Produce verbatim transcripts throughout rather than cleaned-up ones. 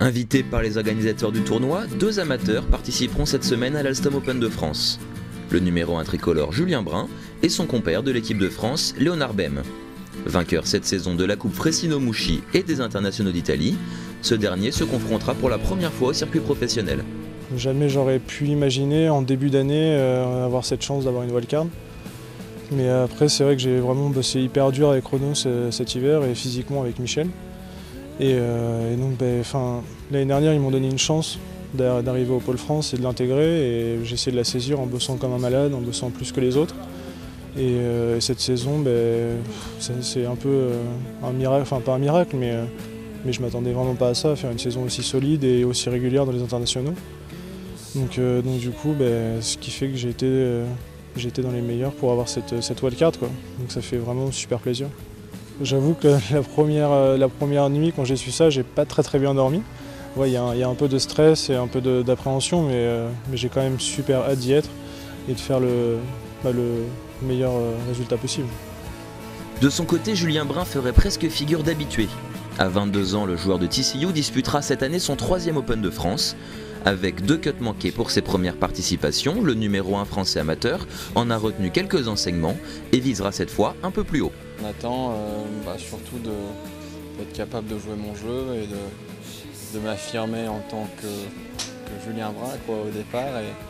Invités par les organisateurs du tournoi, deux amateurs participeront cette semaine à l'Alstom Open de France. Le numéro un tricolore Julien Brun et son compère de l'équipe de France, Léonard Bem. Vainqueur cette saison de la Coupe Fressino-Mouchy et des internationaux d'Italie, ce dernier se confrontera pour la première fois au circuit professionnel. Jamais j'aurais pu imaginer en début d'année euh, avoir cette chance d'avoir une wildcard. Mais après c'est vrai que j'ai vraiment bossé hyper dur avec Chronos euh, cet hiver et physiquement avec Michel. Et, euh, et donc ben, l'année dernière ils m'ont donné une chance d'arriver au Pôle France et de l'intégrer, et j'ai essayé de la saisir en bossant comme un malade, en bossant plus que les autres. Et, euh, et cette saison, ben, c'est un peu euh, un miracle, enfin pas un miracle, mais, euh, mais je m'attendais vraiment pas à ça, à faire une saison aussi solide et aussi régulière dans les internationaux. Donc, euh, donc du coup, ben, ce qui fait que j'ai été, euh, j'ai été dans les meilleurs pour avoir cette, cette wildcard, quoi. Donc ça fait vraiment super plaisir. J'avoue que la première, la première nuit, quand j'ai su ça, j'ai pas très très bien dormi. Ouais, il y, y a un peu de stress et un peu d'appréhension, mais, euh, mais j'ai quand même super hâte d'y être et de faire le, bah, le meilleur résultat possible. De son côté, Julien Brun ferait presque figure d'habitué. À vingt-deux ans, le joueur de T C U disputera cette année son troisième Open de France. Avec deux cuts manqués pour ses premières participations, le numéro un français amateur en a retenu quelques enseignements et visera cette fois un peu plus haut. On attend euh, bah, surtout d'être capable de jouer mon jeu et de, de m'affirmer en tant que, que Julien Brun quoi, au départ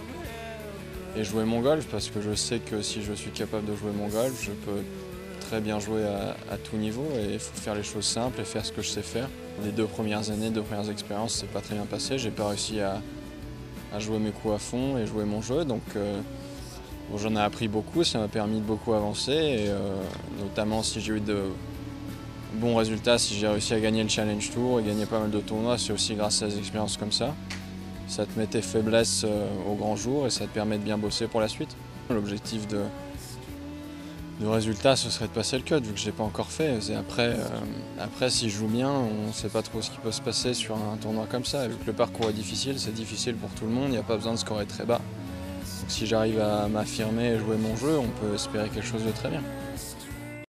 et, et jouer mon golf, parce que je sais que si je suis capable de jouer mon golf, je peux très bien jouer à, à tout niveau, et il faut faire les choses simples et faire ce que je sais faire. Les deux premières années, deux premières expériences, c'est pas très bien passé. J'ai pas réussi à, à jouer mes coups à fond et jouer mon jeu, donc euh, bon, j'en ai appris beaucoup, ça m'a permis de beaucoup avancer, et euh, notamment si j'ai eu de bons résultats, si j'ai réussi à gagner le Challenge Tour et gagner pas mal de tournois, c'est aussi grâce à des expériences comme ça. Ça te met tes faiblesses euh, au grand jour et ça te permet de bien bosser pour la suite. L'objectif de Le résultat, ce serait de passer le cut, vu que je ne l'ai pas encore fait. Et après, euh, après, si je joue bien, on ne sait pas trop ce qui peut se passer sur un tournoi comme ça. Vu que le parcours est difficile, c'est difficile pour tout le monde, il n'y a pas besoin de scorer très bas. Donc si j'arrive à m'affirmer et jouer mon jeu, on peut espérer quelque chose de très bien.